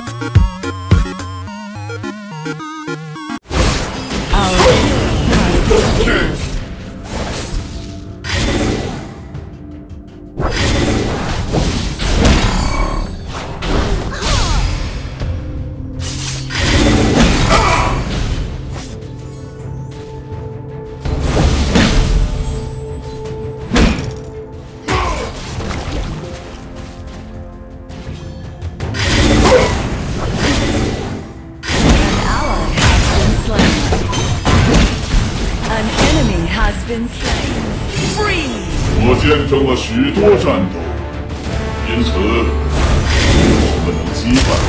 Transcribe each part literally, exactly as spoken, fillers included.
Been slain. Free. 我见证了许多战斗，因此我们能击败。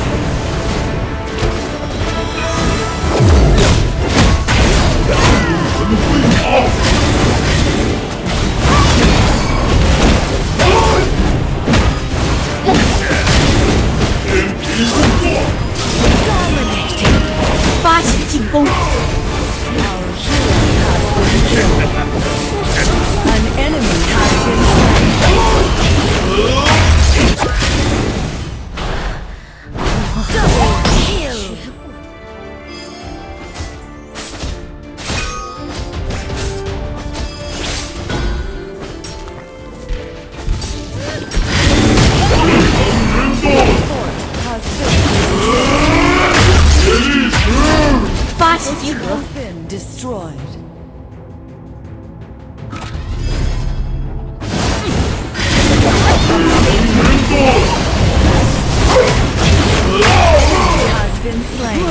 神回塔，天皮工作， 发起进攻。 An enemy has been slain. Double kill. Been destroyed. Has been slain.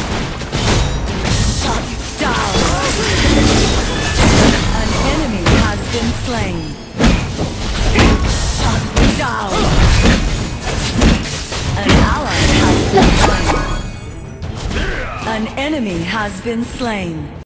Shut down. An enemy has been slain. Shut down. An ally has been slain. An enemy has been slain.